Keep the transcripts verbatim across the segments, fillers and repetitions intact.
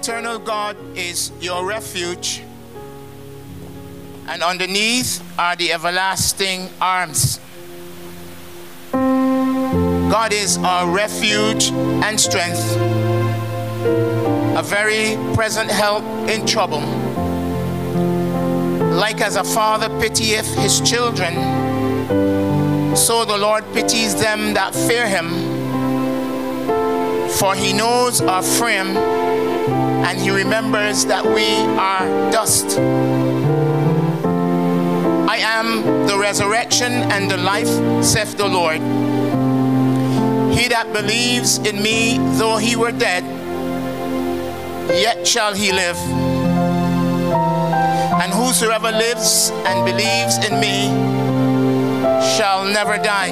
eternal God is your refuge, and underneath are the everlasting arms. God is our refuge and strength, a very present help in trouble. Like as a father pitieth his children, so the Lord pities them that fear him. For he knows our frame, and he remembers that we are dust. I am the resurrection and the life, saith the Lord. He that believes in me, though he were dead, yet shall he live. And whosoever lives and believes in me shall never die.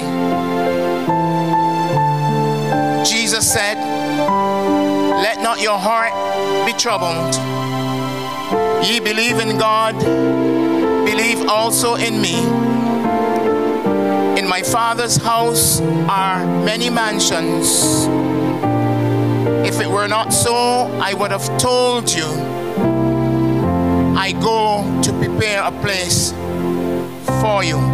Jesus said, let not your heart be troubled. Ye believe in God, believe also in me. In my Father's house are many mansions. If it were not so, I would have told you. I go to prepare a place for you.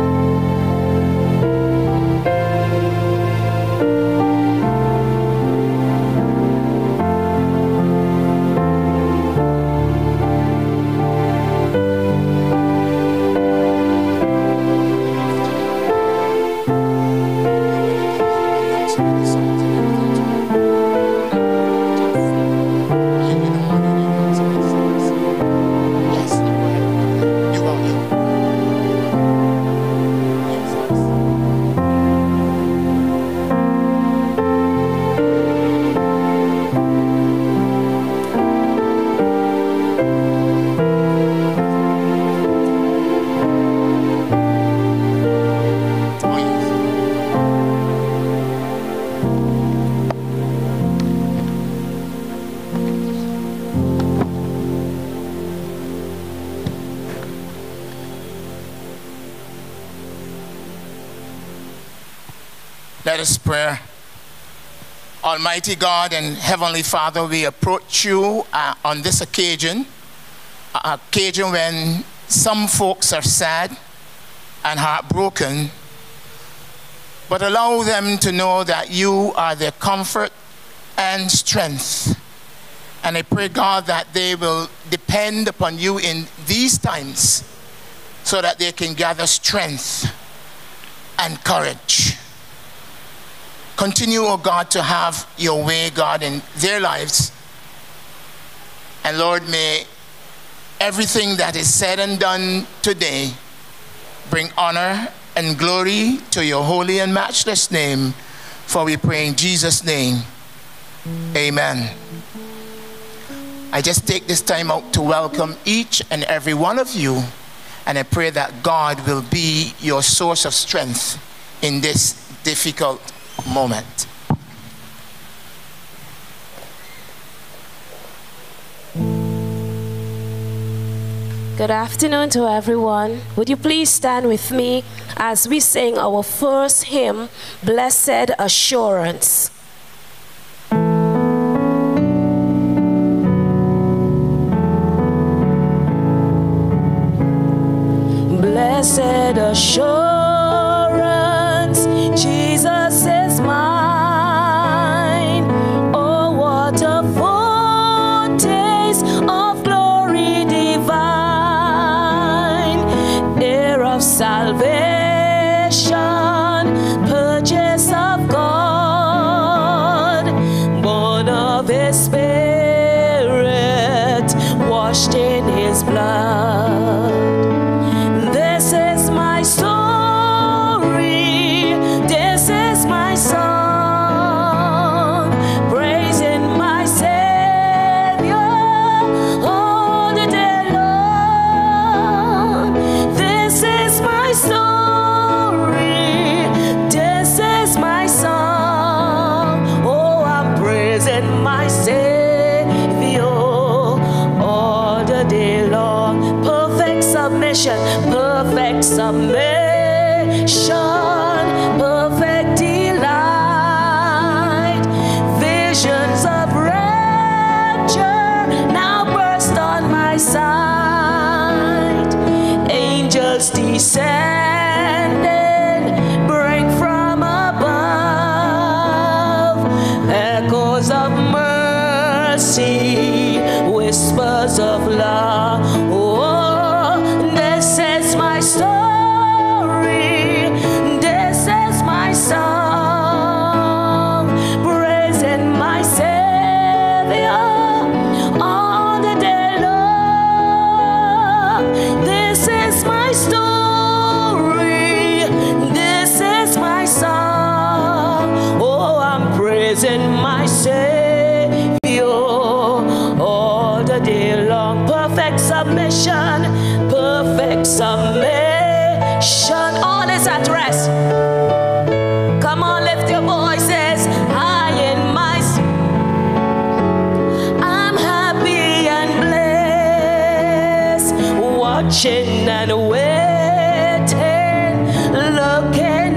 Let us pray. Almighty God and Heavenly Father, we approach you uh, on this occasion, an occasion when some folks are sad and heartbroken, but allow them to know that you are their comfort and strength. And I pray, God, that they will depend upon you in these times so that they can gather strength and courage. Continue, oh God, to have your way, God, in their lives. And Lord, may everything that is said and done today bring honor and glory to your holy and matchless name. For we pray in Jesus' name. Amen. I just take this time out to welcome each and every one of you. And I pray that God will be your source of strength in this difficult moment. Good afternoon to everyone. Would you please stand with me as we sing our first hymn, Blessed Assurance. Blessed assurance, Jesus is mine. Oh, what a foretaste of glory divine, heir of salvation, purchase of God, born of his Spirit, washed in his blood. This is my story, this is my song, praising my Savior all the day long. This is my story, this is my song. Oh, I'm praising my Savior all the day long. Perfect submission, perfect submission, perfect delight, visions of rapture descending, bring from above echoes of mercy, whispers of love. Oh, this is my story, this is my song, praising my Savior all the day long. This is my story, this is my song. Oh, I'm praising my Savior all the day long. Perfect submission, perfect submission. All is at rest. Come on, lift your voices high in my. I'm happy and blessed, watching and waiting, looking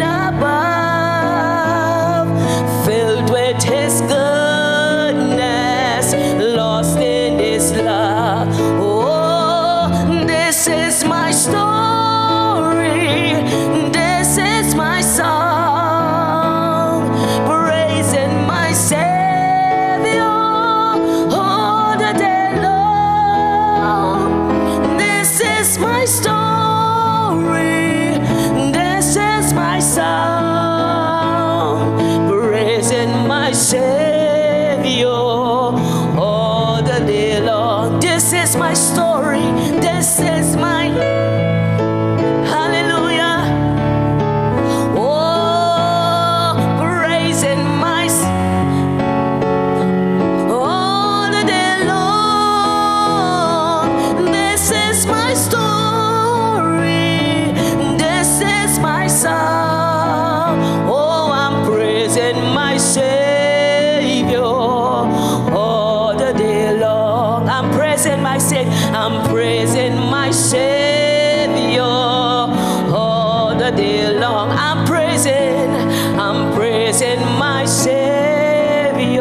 above, filled with His goodness, lost in His love. Oh, this is my story, this is my song, praising my Savior all the day long. This is my story, this is my song, praising my Savior all the day long. This is my story, this is my hallelujah. Oh, praising my all the day long. This is my story, this is my song. Oh, I'm praising my Savior all the day long. I'm praising my Savior, I'm praising my Savior all the day long. I'm praising, I'm praising my Savior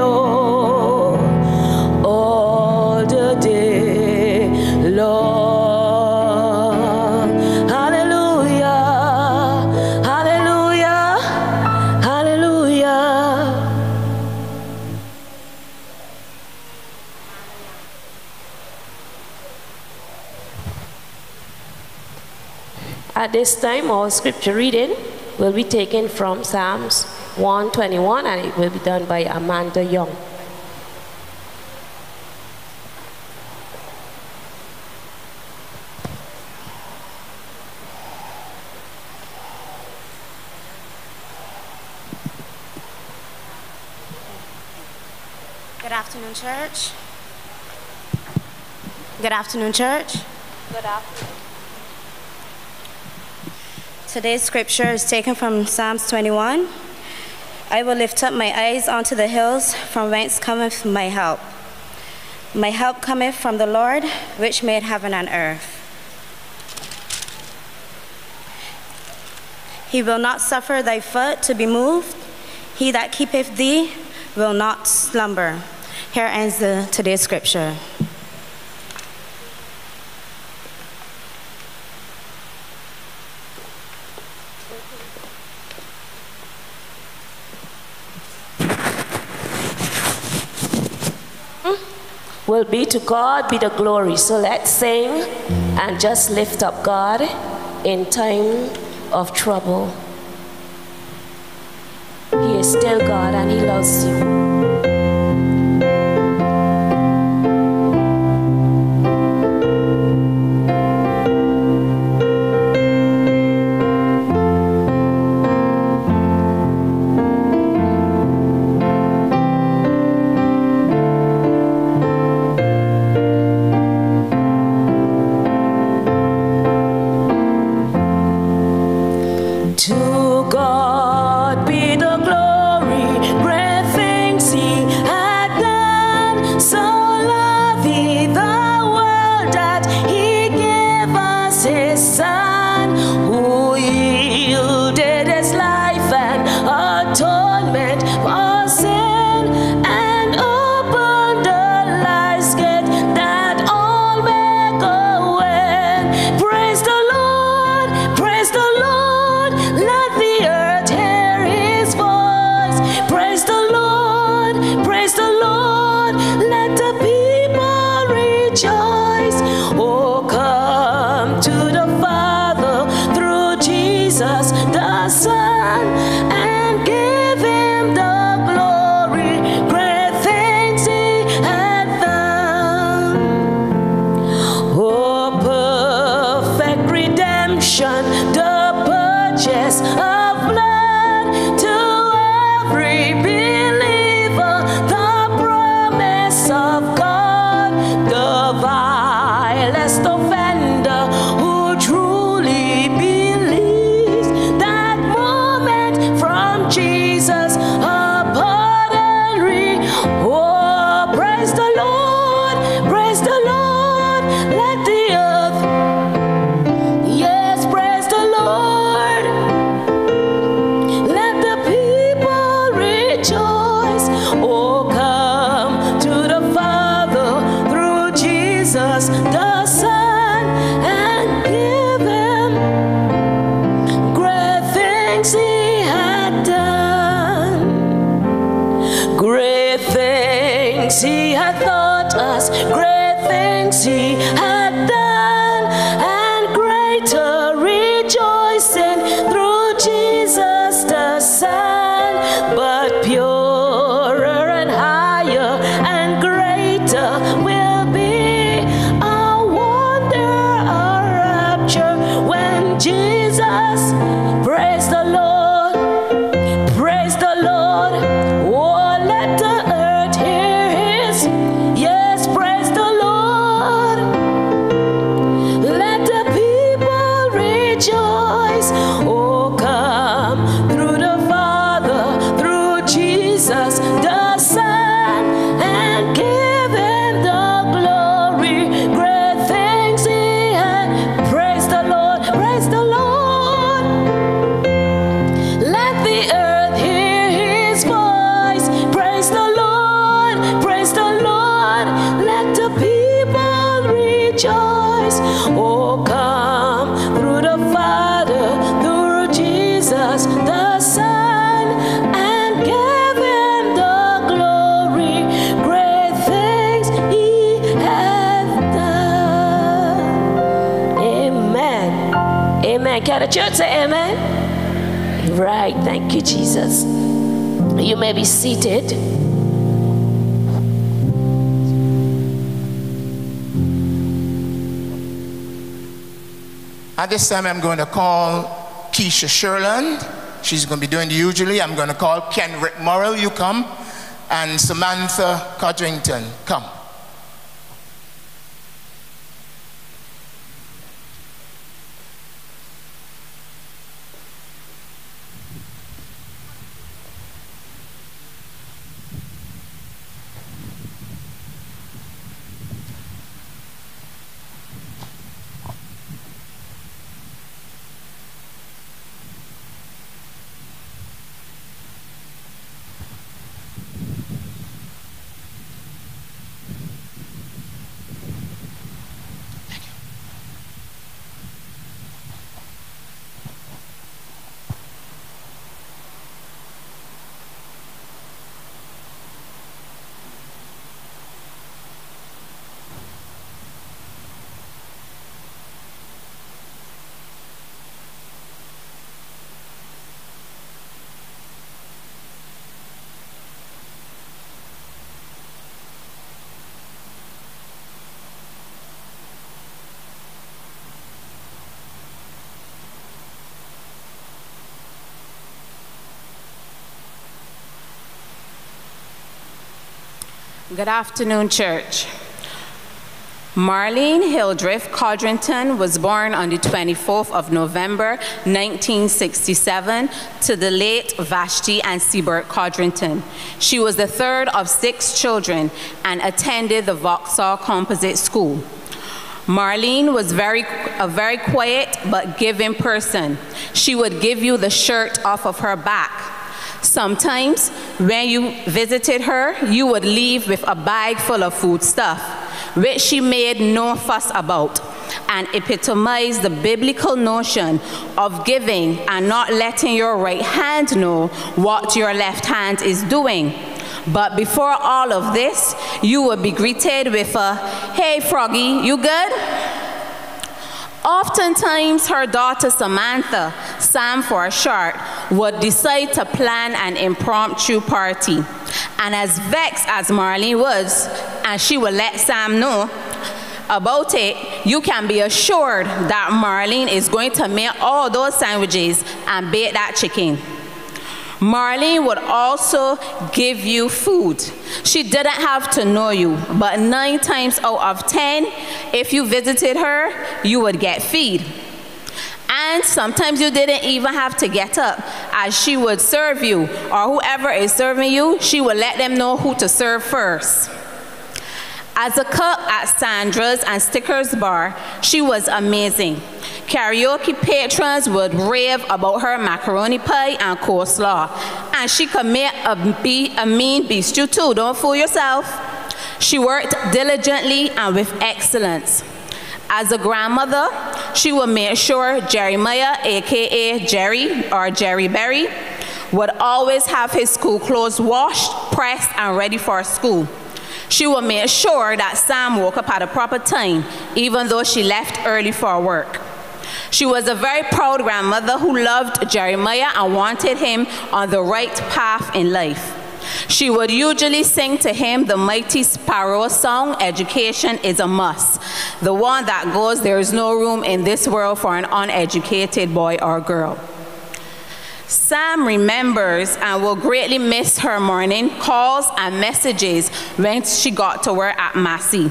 all the day long. Hallelujah, hallelujah, hallelujah. At this time, our scripture reading will be taken from Psalms one twenty-one, and it will be done by Amanda Young. Good afternoon, church. Good afternoon, church. Good afternoon. Today's scripture is taken from Psalms twenty-one. I will lift up my eyes unto the hills, from whence cometh my help. My help cometh from the Lord, which made heaven and earth. He will not suffer thy foot to be moved. He that keepeth thee will not slumber. Here ends the today's scripture. Will be to God be the glory. So let's sing and just lift up God in time of trouble. He is still God and He loves you. To God be the glory, great things Can the church say amen? Right, thank you, Jesus. You may be seated. At this time, I'm going to call Keisha Sherland. She's going to be doing the usually. I'm going to call Kenrick Morrell, you come, and Samantha Codrington, come. Good afternoon, church. Marlene Hildreth Codrington was born on the twenty-fourth of November, nineteen sixty-seven, to the late Vashti and Siebert Codrington. She was the third of six children and attended the Vauxhall Composite School. Marlene was very, a very quiet but giving person. She would give you the shirt off of her back. Sometimes, when you visited her, you would leave with a bag full of food stuff, which she made no fuss about, and epitomized the biblical notion of giving and not letting your right hand know what your left hand is doing. But before all of this, you would be greeted with a, "Hey, Froggy, you good?" Oftentimes, her daughter Samantha Sam for short, would decide to plan an impromptu party. And as vexed as Marlene was, and she would let Sam know about it, you can be assured that Marlene is going to make all those sandwiches and bake that chicken. Marlene would also give you food. She didn't have to know you, but nine times out of ten, if you visited her, you would get feed. And sometimes you didn't even have to get up, as she would serve you, or whoever is serving you, she would let them know who to serve first. As a cook at Sandra's and Stickers Bar, she was amazing. Karaoke patrons would rave about her macaroni pie and coleslaw. And she could make a, be, a mean beef stew too, don't fool yourself. She worked diligently and with excellence. As a grandmother, she would make sure Jeremiah, aka Jerry or Jerry Berry, would always have his school clothes washed, pressed, and ready for school. She would make sure that Sam woke up at a proper time, even though she left early for work. She was a very proud grandmother who loved Jeremiah and wanted him on the right path in life. She would usually sing to him the Mighty Sparrow song, Education is a Must, the one that goes, there is no room in this world for an uneducated boy or girl. Sam remembers and will greatly miss her morning calls and messages when she got to work at Massey.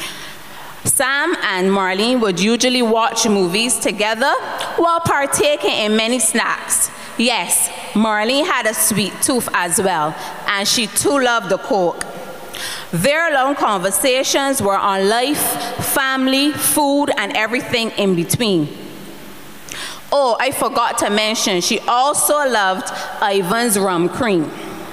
Sam and Marlene would usually watch movies together while partaking in many snacks. Yes, Marlene had a sweet tooth as well, and she too loved the Coke. Their long conversations were on life, family, food, and everything in between. Oh, I forgot to mention, she also loved Ivan's rum cream.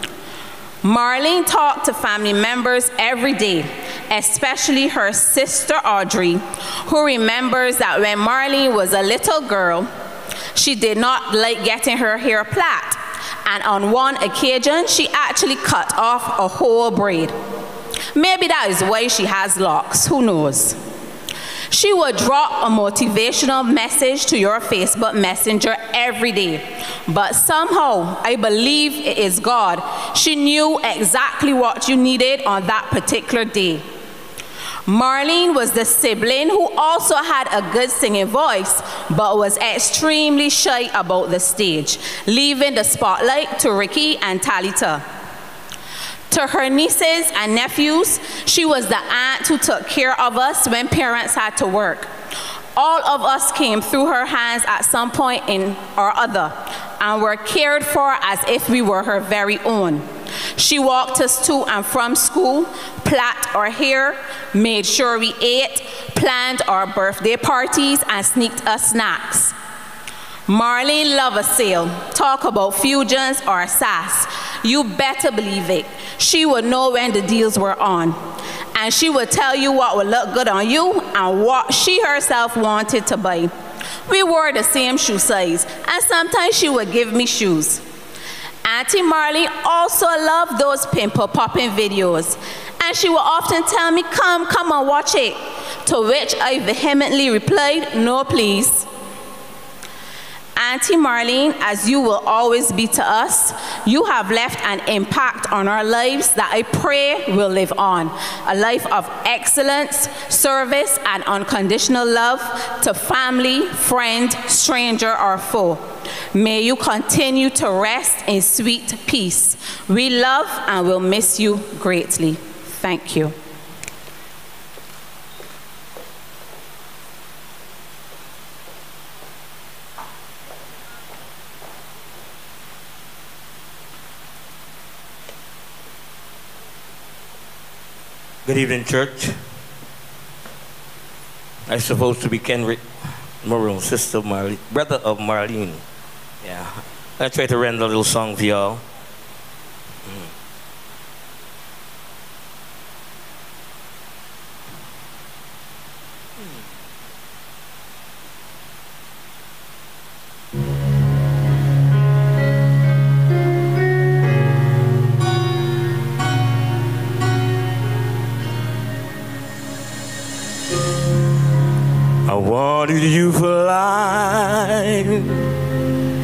Marlene talked to family members every day, especially her sister Audrey, who remembers that when Marlene was a little girl, she did not like getting her hair plait, and on one occasion, she actually cut off a whole braid. Maybe that is why she has locks, who knows? She would drop a motivational message to your Facebook Messenger every day. But somehow, I believe it is God, she knew exactly what you needed on that particular day. Marlene was the sibling who also had a good singing voice, but was extremely shy about the stage, leaving the spotlight to Ricky and Talita. To her nieces and nephews, she was the aunt who took care of us when parents had to work. All of us came through her hands at some point in or other and were cared for as if we were her very own. She walked us to and from school, plait our hair, made sure we ate, planned our birthday parties, and sneaked us snacks. Marlene loved a sale. Talk about fusions or sass. You better believe it. She would know when the deals were on. And she would tell you what would look good on you and what she herself wanted to buy. We wore the same shoe size, and sometimes she would give me shoes. Auntie Marlene also loved those pimple popping videos, and she would often tell me, come, come and watch it, to which I vehemently replied, no please. Auntie Marlene, as you will always be to us, you have left an impact on our lives that I pray will live on. A life of excellence, service, and unconditional love to family, friend, stranger, or foe. May you continue to rest in sweet peace. We love and will miss you greatly. Thank you. Good evening, church. I'm supposed to be Kenrick Maroon, sister of Marlene, brother of Marlene. Yeah, I try to render a little song for y'all. Mm. I wanted you for life,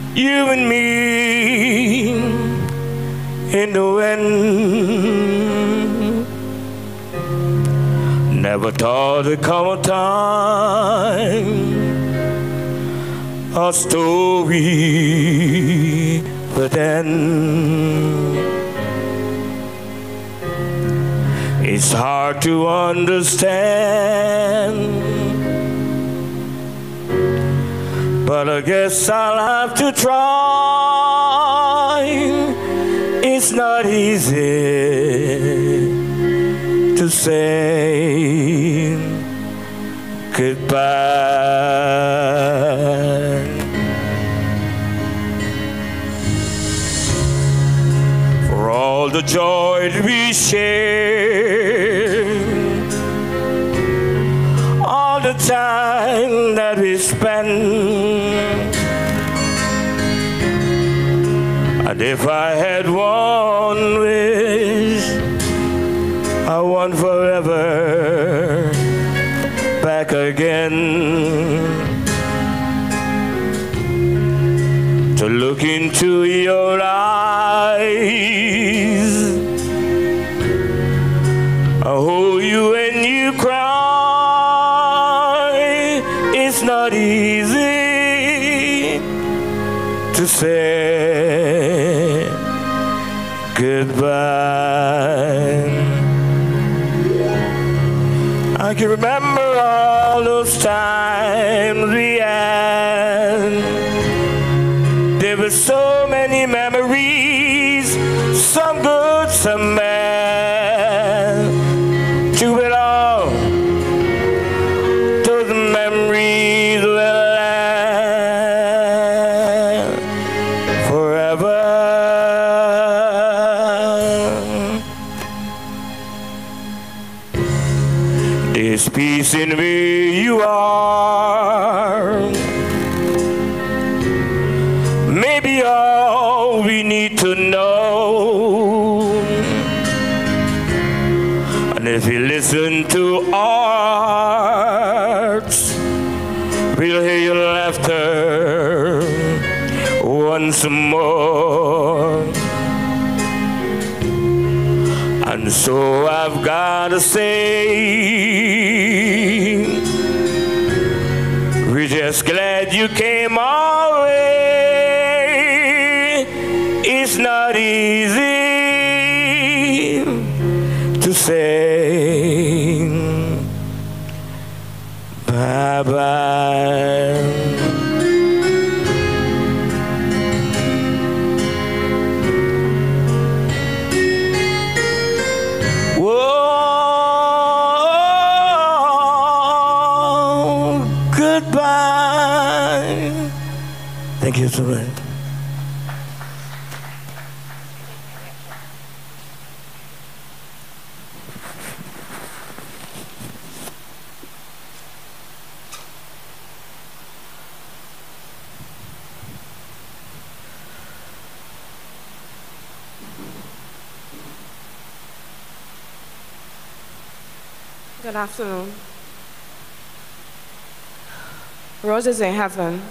you and me in the wind. Never thought there'd come a time, our story would end. It's hard to understand, but I guess I'll have to try. It's not easy to say goodbye. For all the joy that we shared, all the time that we spent, and if I had one wish, I want forever back again, to look into your eyes, I hold you when you cry. It's not easy to say goodbye. I can remember all those times we had. There were so many memories, some good, some bad. To it all, those memories will last forever. There's peace in where you are. Maybe all we need to know. And if you listen to our hearts, we'll hear your laughter once more. And so I've gotta say, we're just glad you came our way. It's not easy to say bye-bye. Thank you so much. Good afternoon. Roses in heaven.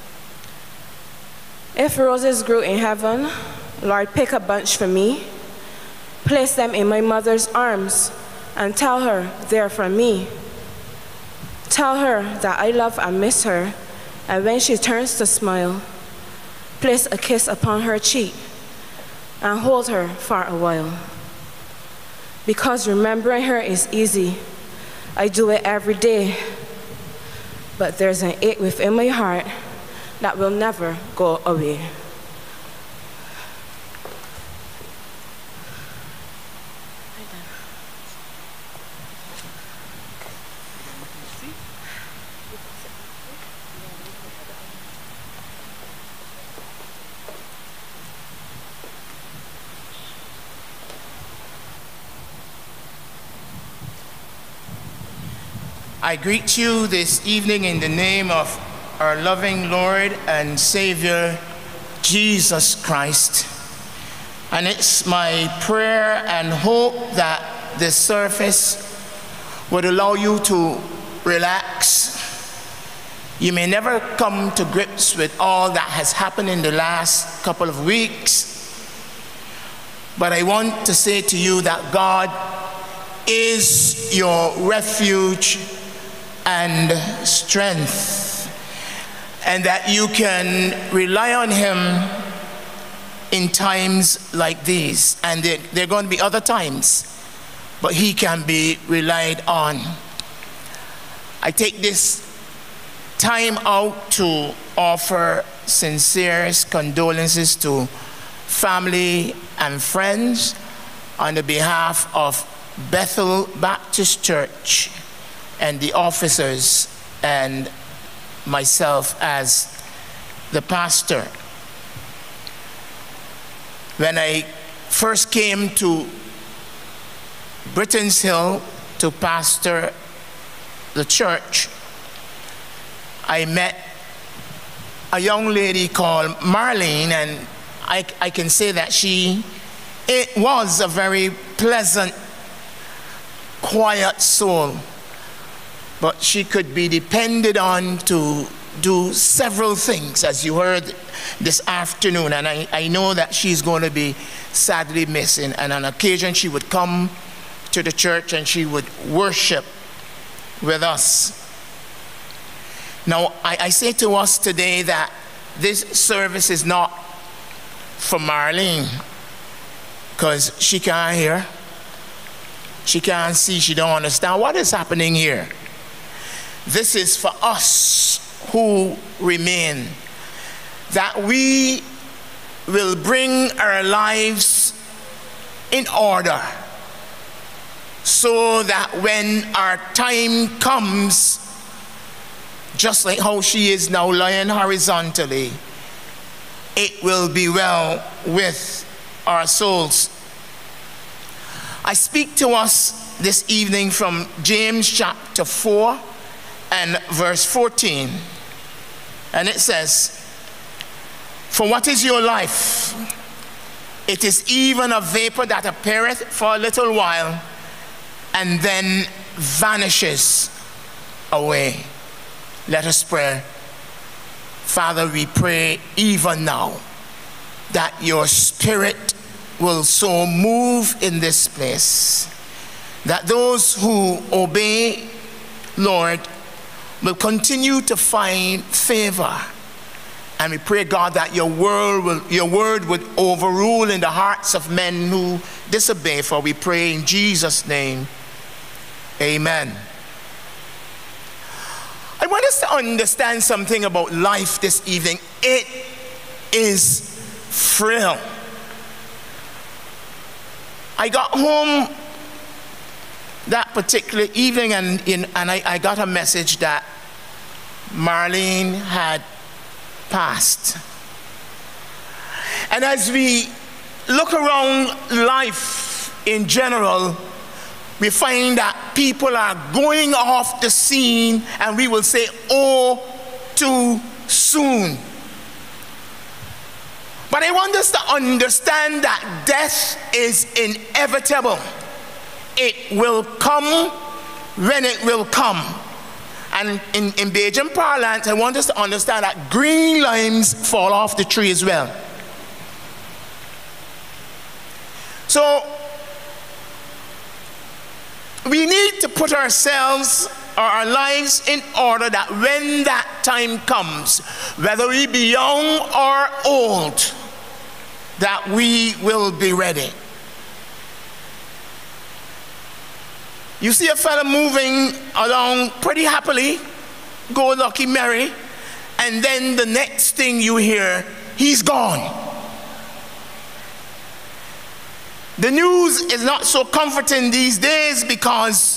If roses grew in heaven, Lord, pick a bunch for me, place them in my mother's arms, and tell her they're from me. Tell her that I love and miss her, and when she turns to smile, place a kiss upon her cheek and hold her for a while. Because remembering her is easy, I do it every day, but there's an ache within my heart that will never go away. I greet you this evening in the name of our loving Lord and Savior, Jesus Christ. And it's my prayer and hope that this service would allow you to relax You may never come to grips with all that has happened in the last couple of weeks, but I want to say to you that God is your refuge and strength, and that you can rely on him in times like these. And there, there are going to be other times, but he can be relied on. I take this time out to offer sincere condolences to family and friends on the behalf of Bethel Baptist Church and the officers and myself as the pastor. When I first came to Britton's Hill to pastor the church, I met a young lady called Marlene, and I, I can say that she it was a very pleasant, quiet soul, but she could be depended on to do several things, as you heard this afternoon, and I, I know that she's going to be sadly missing. And on occasion she would come to the church and she would worship with us. Now, I, I say to us today that this service is not for Marlene, because she can't hear, she can't see, she don't understand what is happening here. This is for us who remain, that we will bring our lives in order, so that when our time comes, just like how she is now lying horizontally, it will be well with our souls. I speak to us this evening from James chapter four and verse fourteen. And it says, "For what is your life? It is even a vapor that appeareth for a little while, and then vanishes away." Let us pray. Father, we pray even now that your Spirit will so move in this place, that those who obey, Lord, will continue to find favor. And we pray, God, that your word will, your word would overrule in the hearts of men who disobey. For we pray in Jesus' name, amen. I want us to understand something about life this evening. It is frail. I got home that particular evening, and, in, and I, I got a message that Marlene had passed. And as we look around life in general, we find that people are going off the scene, and we will say, oh, too soon. But I want us to understand that death is inevitable. It will come when it will come. And in, in Bajan parlance, I want us to understand that green limes fall off the tree as well. So, we need to put ourselves or our lives in order that when that time comes, whether we be young or old, that we will be ready. You see a fellow moving along pretty happily, go lucky merry, and then the next thing you hear, he's gone. The news is not so comforting these days, because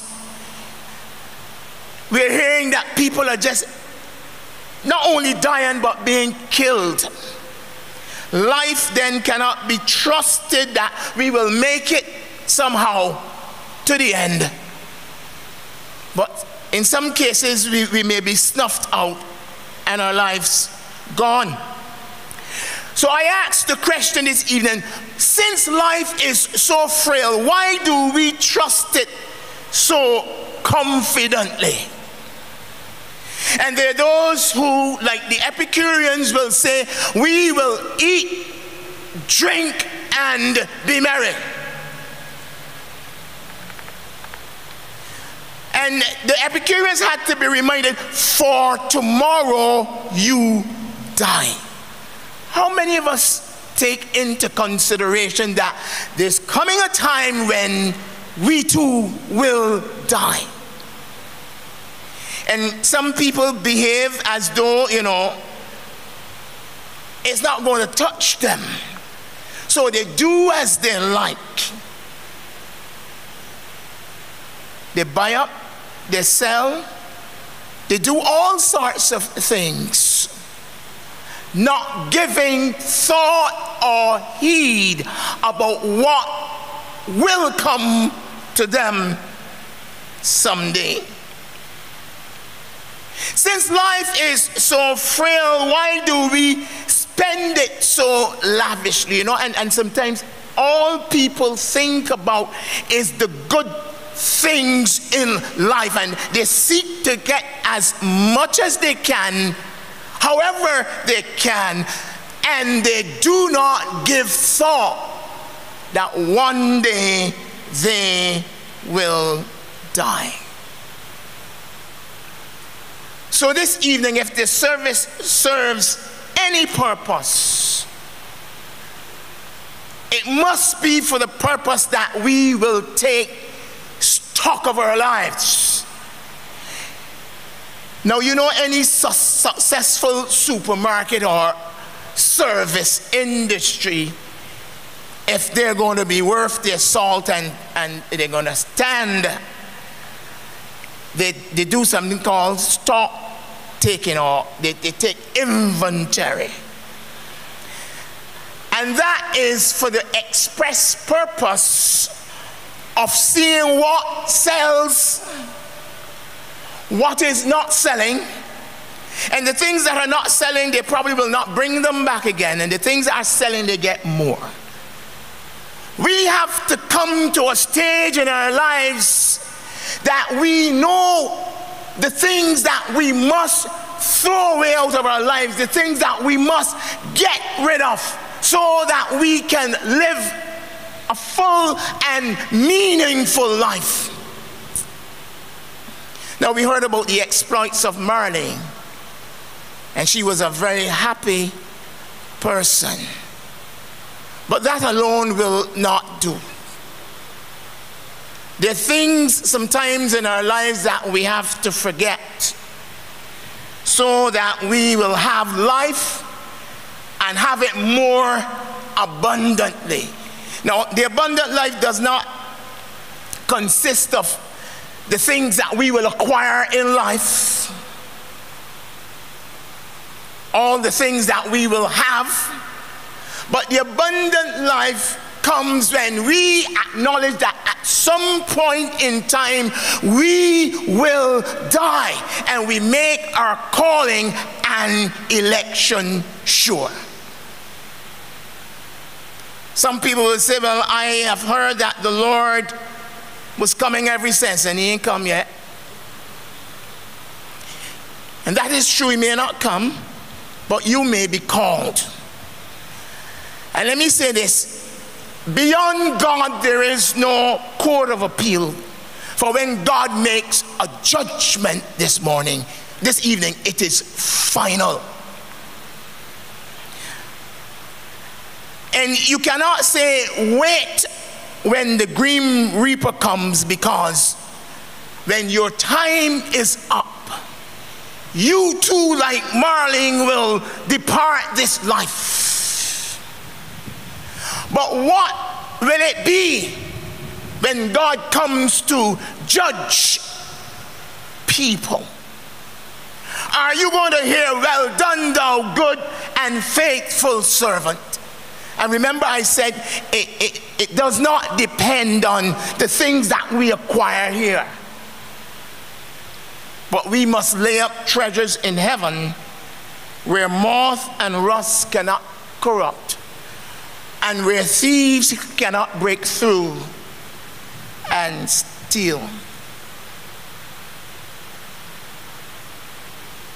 we're hearing that people are just not only dying but being killed. Life then cannot be trusted that we will make it somehow to the end. But in some cases, we, we may be snuffed out and our lives gone. So I asked the question this evening, since life is so frail, why do we trust it so confidently? And there are those who, like the Epicureans, will say, we will eat, drink, and be merry. And the Epicureans had to be reminded, for tomorrow you die. How many of us take into consideration that there's coming a time when we too will die? And some people behave as though, you know, it's not going to touch them. So they do as they like. They buy up, they sell, they do all sorts of things, not giving thought or heed about what will come to them someday. Since life is so frail, why do we spend it so lavishly? You know, and, and sometimes all people think about is the good things in life, and they seek to get as much as they can, however they can, and they do not give thought that one day they will die. So this evening, if the service serves any purpose, it must be for the purpose that we will take stock of our lives. Now, you know, any su- successful supermarket or service industry, if they're going to be worth their salt and, and they're going to stand, they, they do something called stock taking, or they, they take inventory. And that is for the express purpose of seeing what sells, what is not selling, and the things that are not selling, they probably will not bring them back again, and the things that are selling, they get more. We have to come to a stage in our lives that we know the things that we must throw away out of our lives, the things that we must get rid of, so that we can live a full and meaningful life. Now, we heard about the exploits of Marlene, and she was a very happy person. But that alone will not do. There are things sometimes in our lives that we have to forget, so that we will have life and have it more abundantly. Now, the abundant life does not consist of the things that we will acquire in life, all the things that we will have, but the abundant life comes when we acknowledge that at some point in time we will die, and we make our calling and election sure. Some people will say, well, I have heard that the Lord was coming every since, and he ain't come yet. And that is true, he may not come, but you may be called. And let me say this, beyond God there is no court of appeal. For when God makes a judgment this morning, this evening, it is final. And you cannot say, wait when the grim reaper comes, because when your time is up, you too, like Marlene, will depart this life. But what will it be when God comes to judge people? Are you going to hear, well done, thou good and faithful servant? And remember, I said it, it, it does not depend on the things that we acquire here, but we must lay up treasures in heaven where moth and rust cannot corrupt, and where thieves cannot break through and steal.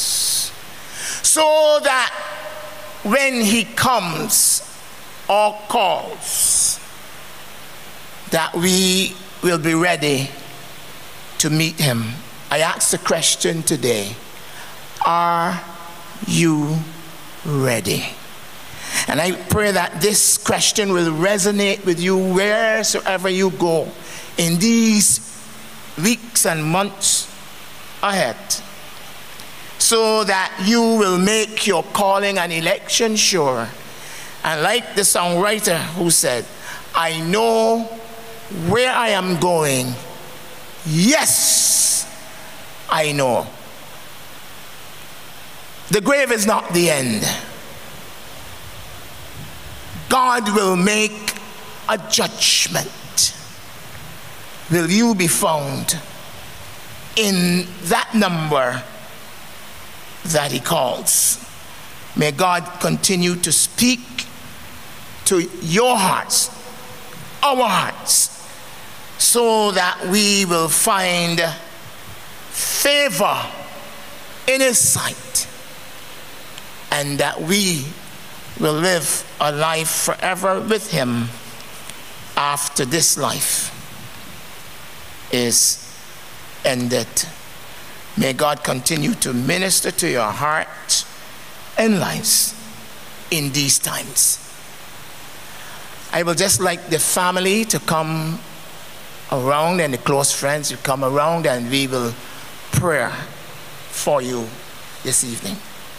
so that when he comes or calls, that we will be ready to meet him. I ask the question today, are you ready? And I pray that this question will resonate with you wheresoever you go in these weeks and months ahead, so that you will make your calling and election sure. And like the songwriter who said, I know where I am going. Yes, I know. The grave is not the end. God will make a judgment. Will you be found in that number that he calls? May God continue to speak to your hearts, our hearts, so that we will find favor in his sight, and that we will live a life forever with him after this life is ended. May God continue to minister to your heart and lives in these times. I will just like the family to come around, and the close friends to come around, and we will pray for you this evening.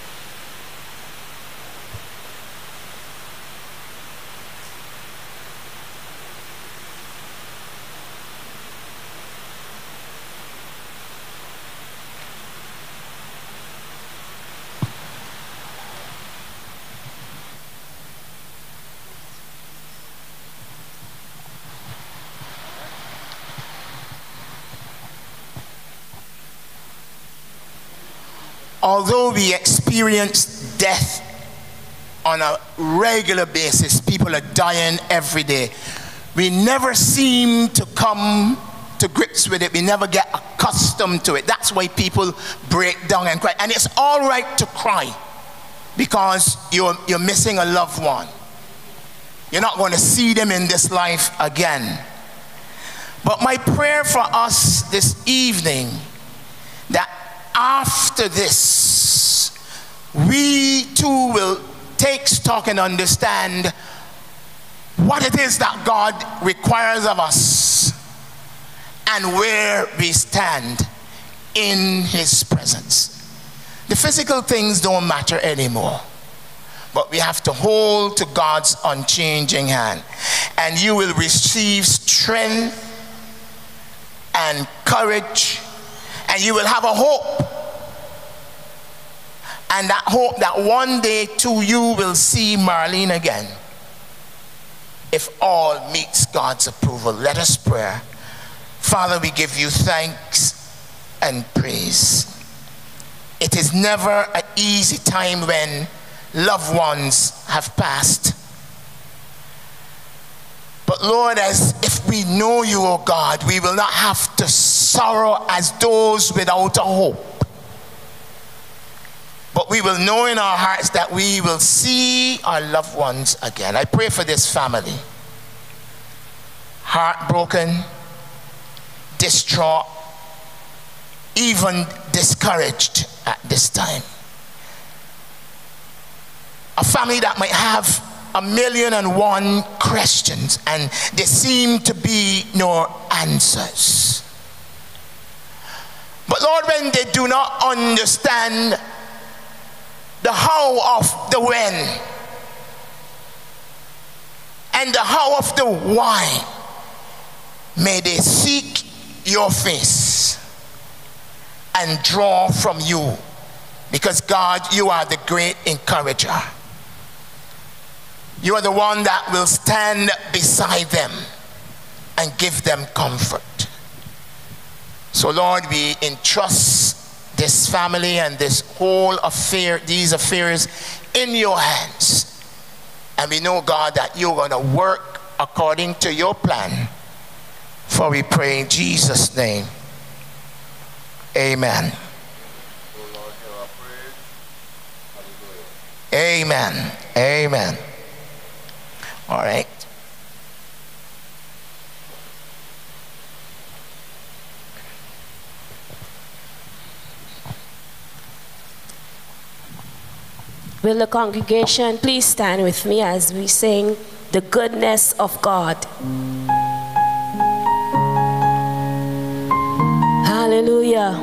Although we experience death on a regular basis, people are dying every day, we never seem to come to grips with it. We never get accustomed to it. That's why people break down and cry. And it's all right to cry, because you're, you're missing a loved one. You're not going to see them in this life again. But my prayer for us this evening, that after this, we too will take stock and understand what it is that God requires of us and where we stand in his presence. The physical things don't matter anymore, but we have to hold to God's unchanging hand, and you will receive strength and courage, and you will have a hope. And that hope that one day too you will see Marlene again, if all meets God's approval. Let us pray. Father, we give you thanks and praise. It is never an easy time when loved ones have passed. But Lord, as if we know you, O God, we will not have to sorrow as those without a hope. But we will know in our hearts that we will see our loved ones again. I pray for this family, heartbroken, distraught, even discouraged at this time. A family that might have a million and one questions, and there seem to be no answers. But Lord, when they do not understand the how of the when and the how of the why, may they seek your face and draw from you, because God, you are the great encourager. You are the one that will stand beside them and give them comfort. So Lord, we entrust this family and this whole affair, these affairs, in your hands. And we know, God, that you're going to work according to your plan. For we pray in Jesus' name. Amen. O Lord, hear our praise. Amen. Amen. All right. Will the congregation please stand with me as we sing the goodness of God. Hallelujah.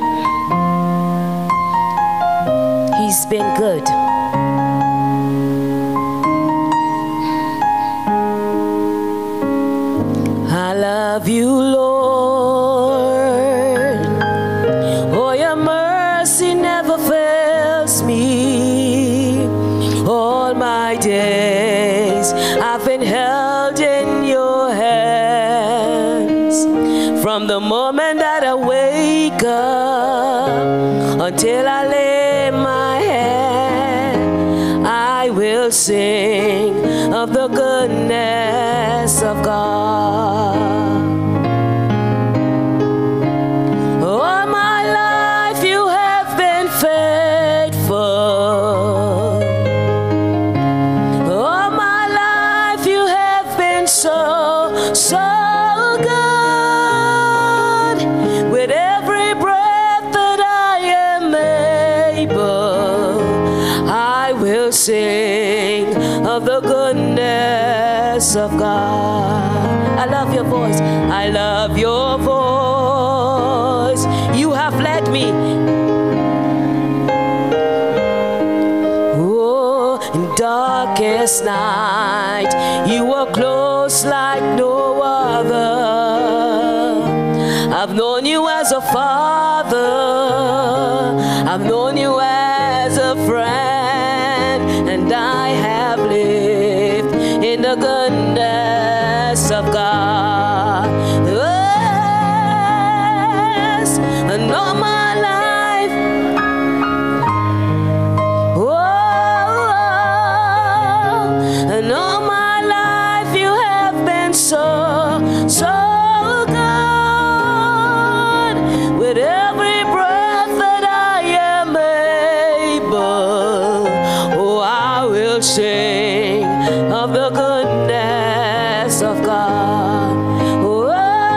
He's been good. I love you, Lord. Oh, your mercy never fails me. All my days I've been held in your hands. From the moment that I wake up until I lay my head, I will sing of the goodness of God. All my life you have been faithful. All my life you have been so, so good. With every breath that I am able, I will sing of the goodness of God. I love your voice. I love your voice. You have led me. Oh, in darkest night, you were close like no other. I've known you as a father. I've known you as a friend, and I have lived in the goodness of God. Yes, and all my life, oh, and all my life you have been so, so good. With every breath that I am able, oh, I will sing of the goodness of God. Oh,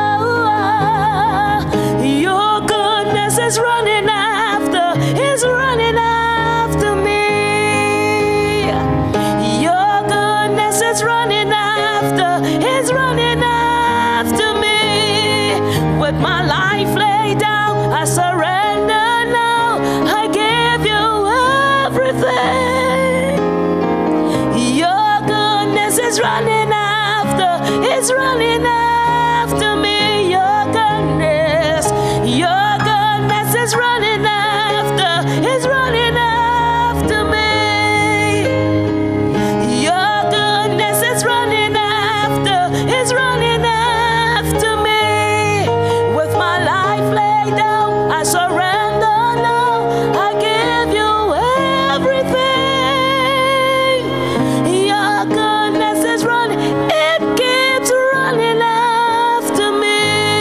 your goodness is running after, is running after me. Your goodness is running after, is running after me. With my life laid down, I surrender now. I give you everything. Your goodness is running after, is running after me. Your goodness, your goodness is running after, is running after me. Your goodness is running after, is running after me. With my life laid down, I surrender now. I give you everything. Your goodness is running, it keeps running after me.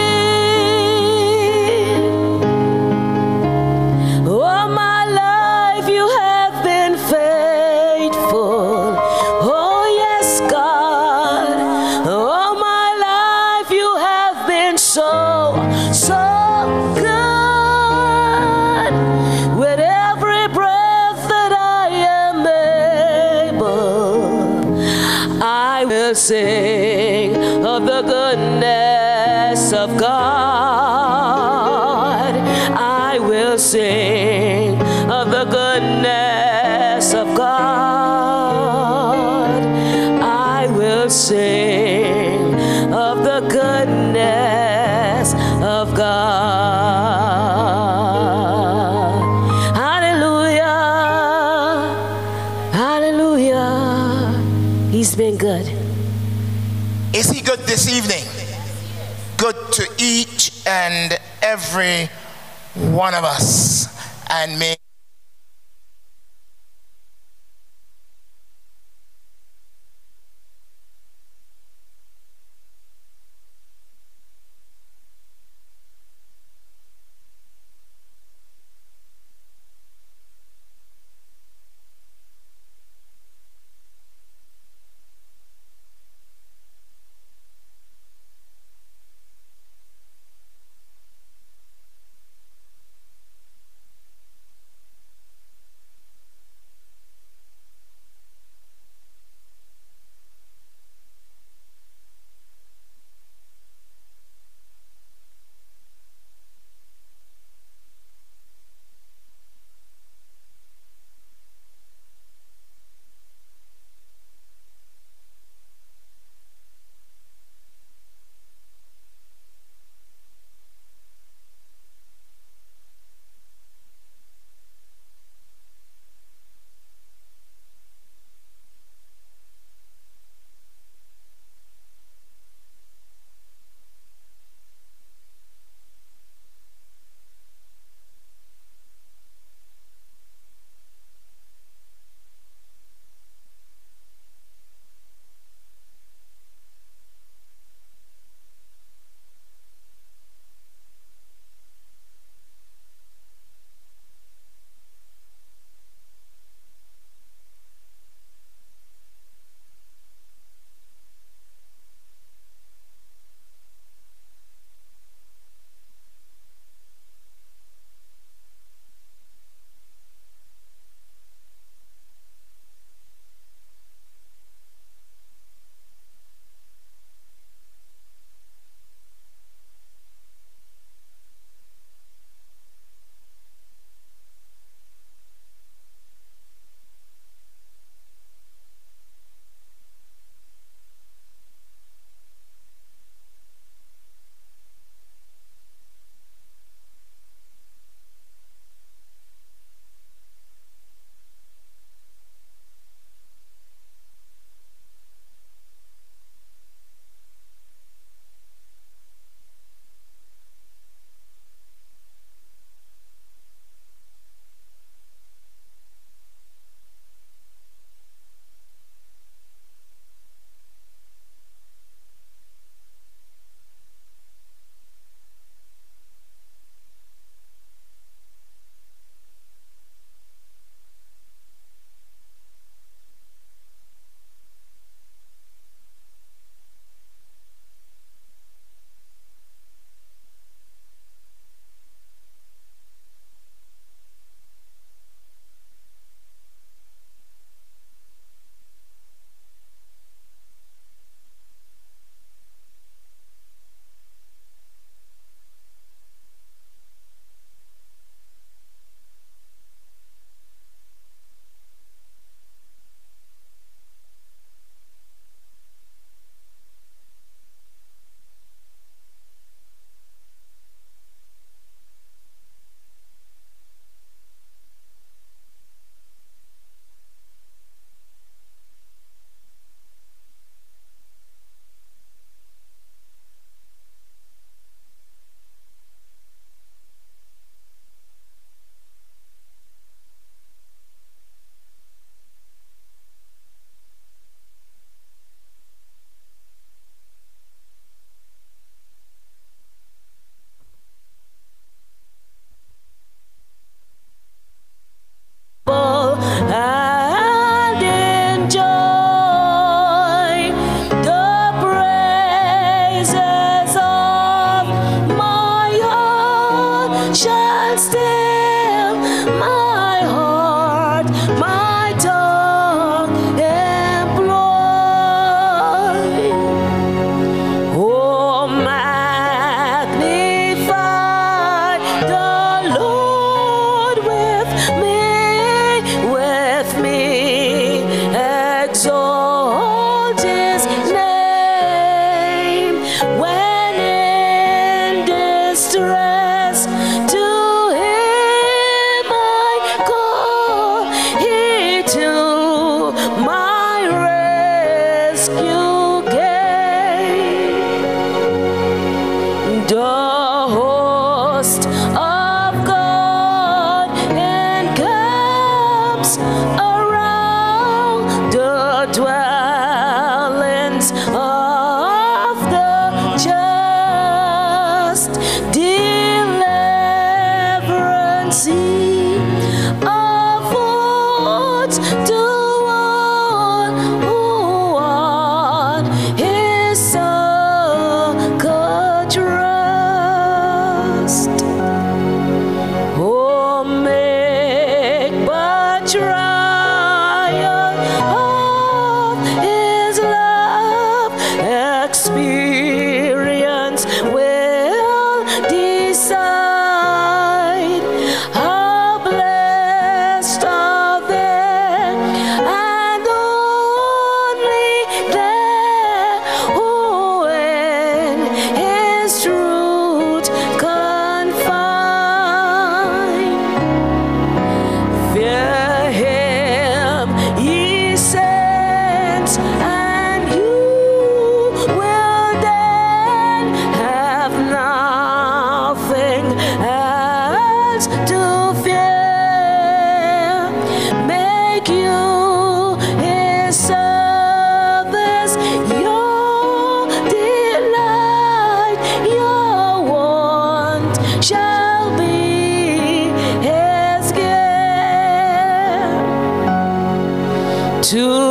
All my life you have been faithful. Oh yes, God. All my life you have been so, so good. With every breath that I am able, I will sing of the goodness of God. I will sing of the goodness of God. I will sing of the goodness of God. Hallelujah. Hallelujah. He's been good. Is he good this evening? Good to each and every one of us. And may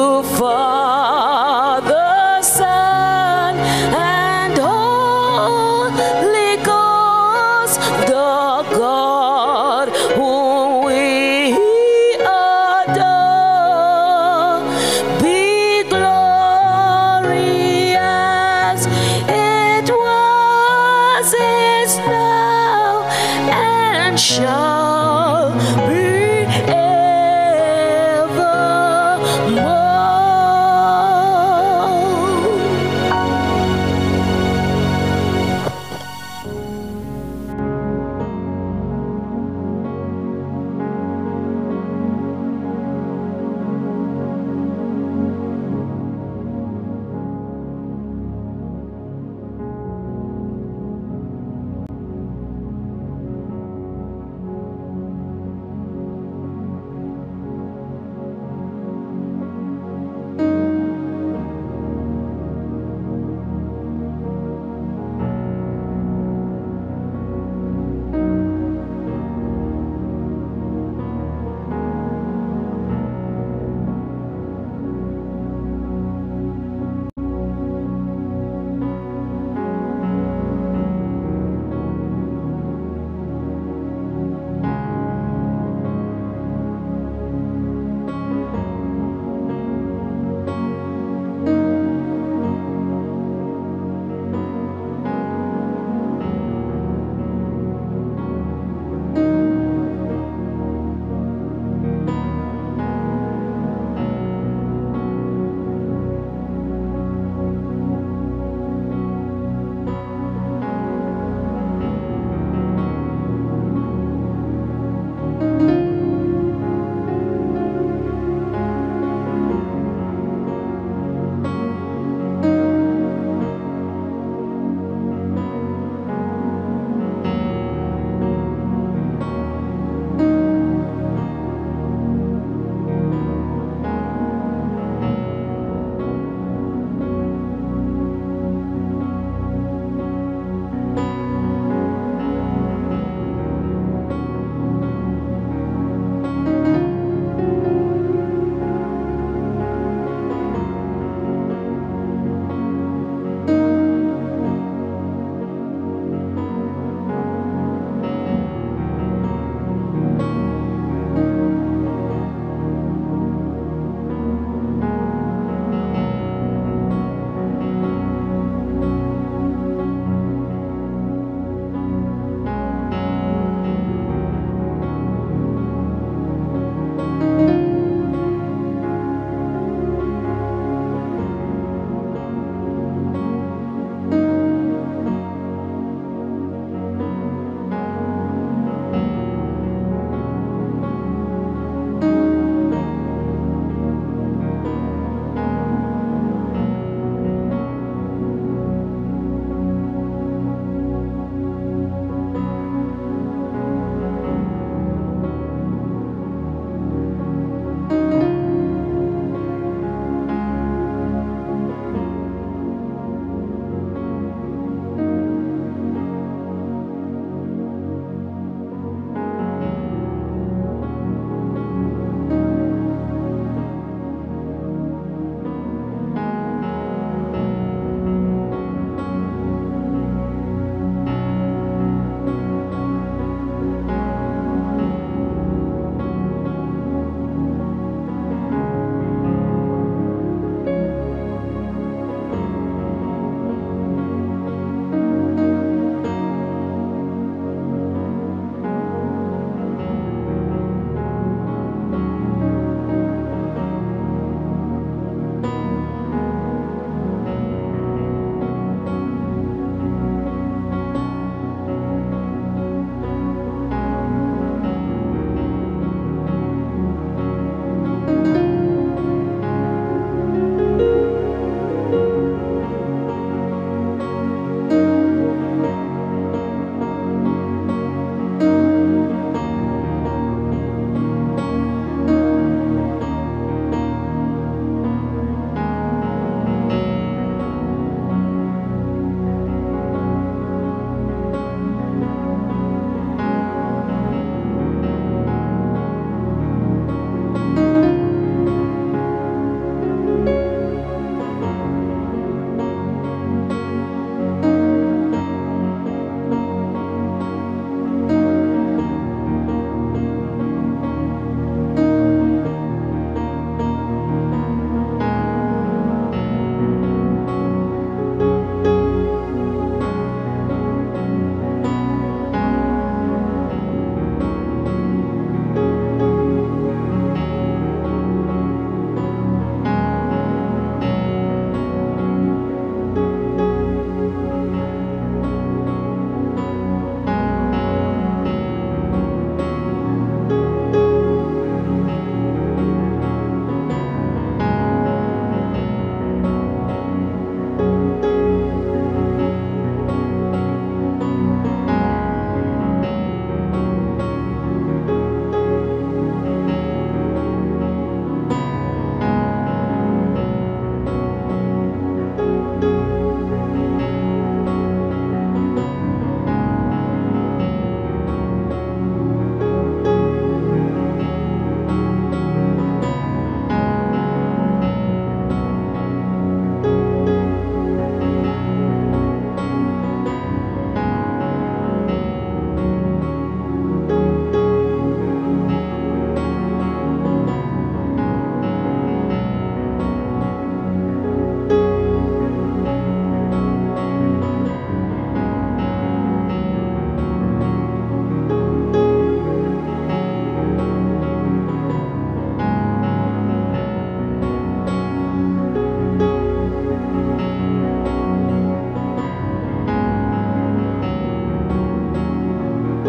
you, Father, Son, and Holy Ghost, the God whom we adore. Be glory as it was, is now, and shall